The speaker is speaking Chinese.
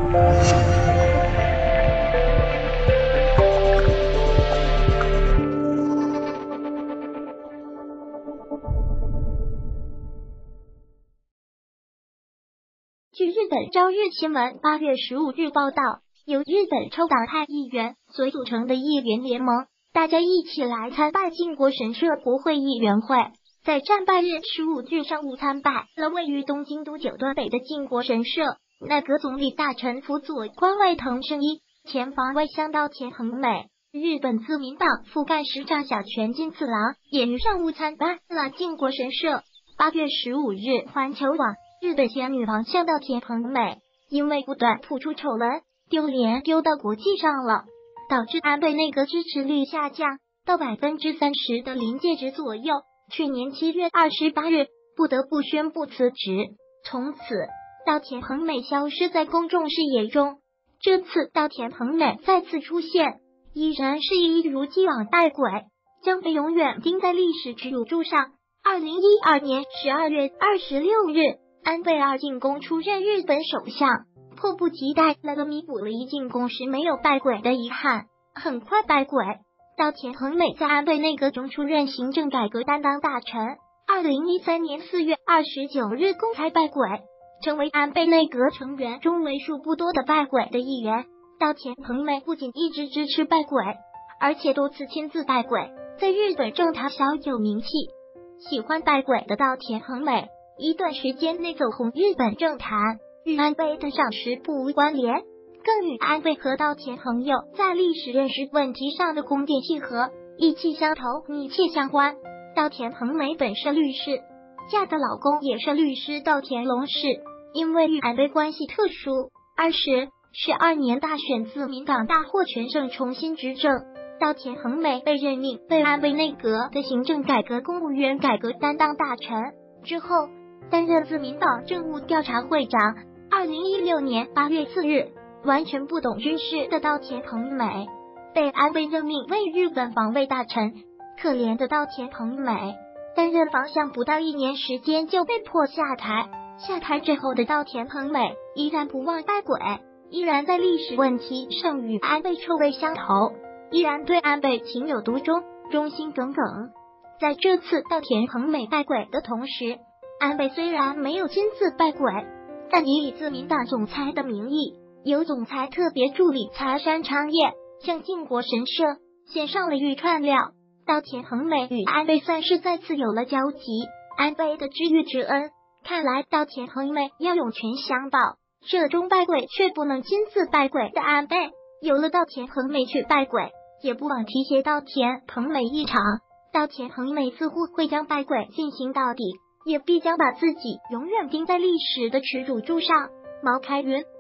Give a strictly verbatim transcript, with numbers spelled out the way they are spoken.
据日本朝日新闻八月十五日报道，由日本抽党派议员所组成的议员联盟，大家一起来参拜靖国神社国会议员会，在战败日十五日上午参拜了位于东京都九段北的靖国神社。内阁总理大臣辅佐官外藤胜一、前防卫相稻田恒美、日本自民党副干事长小泉进次郎也于上午参拜了靖国神社。八月十五日，环球网，日本前女王相稻田恒美因为不断吐出丑闻，丢脸丢到国际上了，导致安倍内阁支持率下降到百分之三十的临界值左右。去年七月二十八日，不得不宣布辞职。从此，稻田恒美消失在公众视野中。这次稻田恒美再次出现，依然是一如既往败鬼，将被永远钉在历史耻辱柱上。二零一二年十二月二十六日，安倍二进宫出任日本首相，迫不及待地弥补了一进宫时没有拜鬼的遗憾。很快拜鬼，稻田恒美在安倍内阁中出任行政改革担当大臣。二零一三年四月二十九日公开拜鬼，成为安倍内阁成员中为数不多的拜鬼的一员。稻田恒美不仅一直支持拜鬼，而且多次亲自拜鬼，在日本政坛小有名气。喜欢拜鬼的稻田恒美，一段时间内走红日本政坛，与安倍的赏识不无关联，更与安倍和稻田朋友在历史认识问题上的宫殿契合，意气相投，密切相关。稻田恒美本是律师，嫁的老公也是律师稻田龙士，因为与安倍关系特殊，二十十二年大选自民党大获全胜，重新执政。稻田恒美被任命为安倍内阁的行政改革公务员改革担当大臣，之后担任自民党政务调查会长。二零一六年八月四日，完全不懂军事的稻田恒美被安倍任命为日本防卫大臣。可怜的稻田恒美担任方向不到一年时间就被迫下台。下台之后的稻田恒美依然不忘拜鬼，依然在历史问题上与安倍臭味相投，依然对安倍情有独钟，忠心耿耿。在这次稻田恒美拜鬼的同时，安倍虽然没有亲自拜鬼，但也以自民党总裁的名义，由总裁特别助理财山昌业向靖国神社献上了御串料。稻田恒美与安倍算是再次有了交集，安倍的知遇之恩，看来稻田恒美要涌泉相报。社中拜鬼却不能亲自拜鬼的安倍，有了稻田恒美去拜鬼，也不枉提携稻田恒美一场。稻田恒美似乎会将拜鬼进行到底，也必将把自己永远钉在历史的耻辱柱上。毛开云。